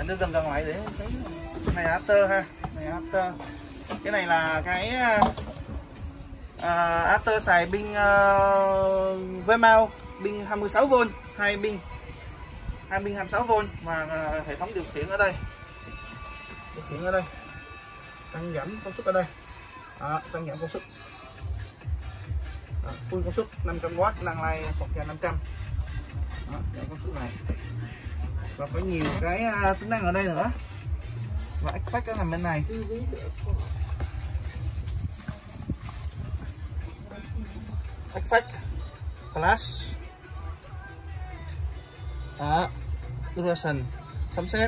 Bạn đưa gần gần lại để thấy. Cái này là after ha, này là after. Cái này là cái after xài pin với mau, pin 26V, hai pin 26V và hệ thống điều khiển ở đây. Điều khiển ở đây. Tăng giảm công suất ở đây. Đó, tăng giảm công suất. Full công suất 500W, năng lai sạc ra 500. Đó, giảm công suất này. Và có nhiều cái tính năng ở đây nữa. Và X-Fact nó nằm bên này. X-Fact Flash. Đó, duration, sấm sét.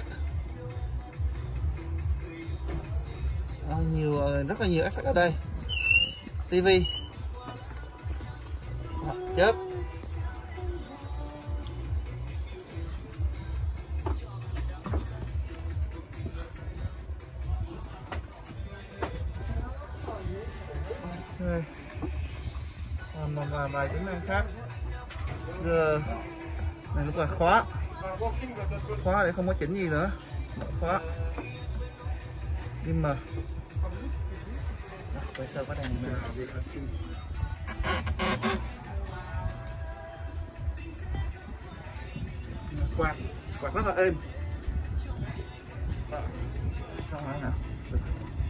Rất là nhiều effect ở đây. TV. Đó, chớp. Một vài tính năng khác. Này lúc là khóa để không có chỉnh gì nữa. Khóa dimmer. Quay sơ có đèn quạt rất là êm. Xong rồi nào.